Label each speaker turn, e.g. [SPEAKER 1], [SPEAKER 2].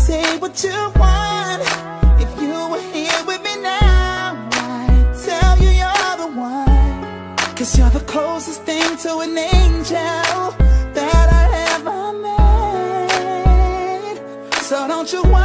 [SPEAKER 1] say what you want. If you were here with me now, I'd tell you you're the one. 'Cause you're the closest thing to an angel that I ever met. So don't you worry.